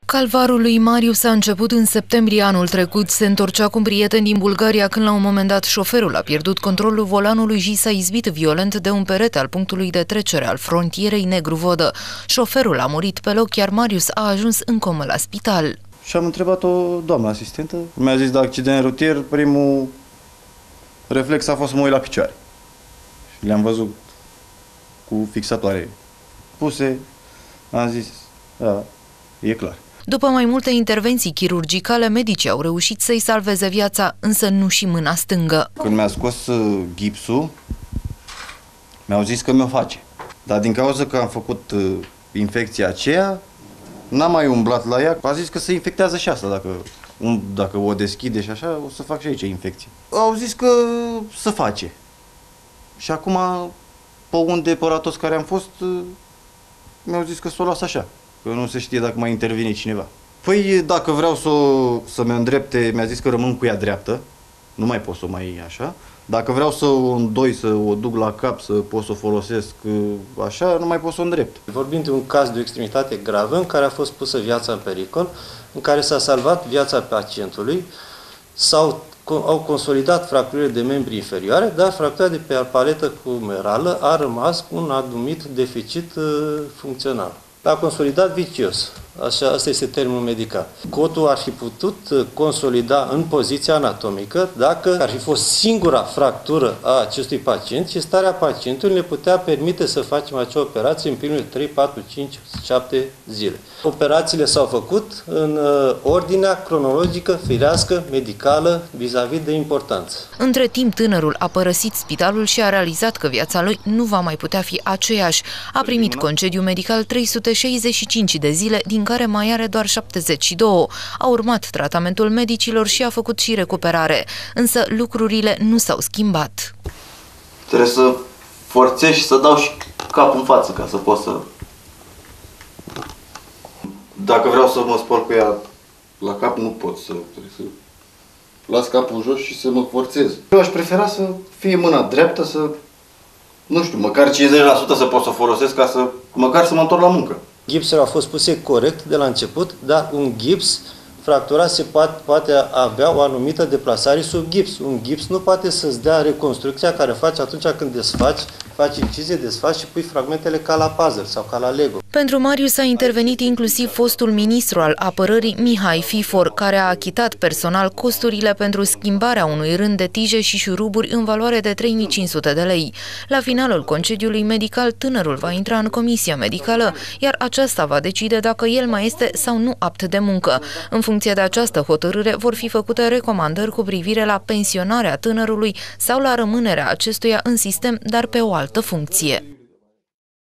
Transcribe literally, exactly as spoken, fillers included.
Calvarul lui Marius a început în septembrie anul trecut. Se întorcea cu un prieten din Bulgaria când la un moment dat șoferul a pierdut controlul volanului și s-a izbit violent de un perete al punctului de trecere al frontierei Negru-Vodă. Șoferul a murit pe loc, iar Marius a ajuns în comă la spital. Și am întrebat-o doamna asistentă. Mi-a zis de accident rutier, primul reflex a fost să mă uit la picioare. Și le-am văzut cu fixatoare puse. Am zis, da, e clar. După mai multe intervenții chirurgicale, medicii au reușit să-i salveze viața, însă nu și mâna stângă. Când mi-a scos gipsul, mi-au zis că mi-o face. Dar din cauza că am făcut infecția aceea, n-am mai umblat la ea. A zis că se infectează și asta. Dacă, dacă o deschide și așa, o să fac și aici infecție. Au zis că se face. Și acum, pe unde păratos care am fost, mi-au zis că s-o las așa. Că nu se știe dacă mai intervine cineva. Păi dacă vreau să, să mă îndrepte, mi-a zis că rămân cu ea dreaptă. Nu mai pot să o mai așa. Dacă vreau să o îndoi, să o duc la cap, să pot să o folosesc așa, nu mai pot să o îndrept. Vorbim de un caz de o extremitate gravă în care a fost pusă viața în pericol, în care s-a salvat viața pacientului, sau au consolidat fracturile de membri inferioare, dar fractura de pe paletă cumerală a rămas cu un anumit deficit funcțional. A consolidat vicios, așa, asta este termenul medical. Cotul ar fi putut consolida în poziția anatomică dacă ar fi fost singura fractură a acestui pacient și starea pacientului ne putea permite să facem acea operație în primele trei, patru, cinci, șapte zile. Operațiile s-au făcut în ordinea cronologică, firească, medicală, vis-a-vis de importanță. Între timp, tânărul a părăsit spitalul și a realizat că viața lui nu va mai putea fi aceeași. A primit concediu medical trei sute șaizeci și cinci de zile, din care mai are doar șaptezeci și doi. A urmat tratamentul medicilor și a făcut și recuperare. Însă lucrurile nu s-au schimbat. Trebuie să forțez și să dau și capul în față ca să pot să... Dacă vreau să mă spăl cu ea la cap, nu pot să... Trebuie să las capul jos și să mă forțez. Eu aș prefera să fie mâna dreaptă, să... Nu știu, măcar cincizeci la sută să pot să folosesc ca să... Măcar să mă întorc la muncă. Gipsurile au fost puse corect de la început, dar un gips fracturat se poate, poate avea o anumită deplasare sub gips. Un gips nu poate să-ți dea reconstrucția care faci atunci când desfaci, faci incizie, desfaci și pui fragmentele ca la puzzle sau ca la Lego. Pentru Marius a intervenit inclusiv fostul ministru al apărării Mihai Fifor, care a achitat personal costurile pentru schimbarea unui rând de tije și șuruburi în valoare de trei mii cinci sute de lei. La finalul concediului medical, tânărul va intra în comisia medicală, iar aceasta va decide dacă el mai este sau nu apt de muncă. În funcție de această hotărâre vor fi făcute recomandări cu privire la pensionarea tânărului sau la rămânerea acestuia în sistem, dar pe o altă funcție.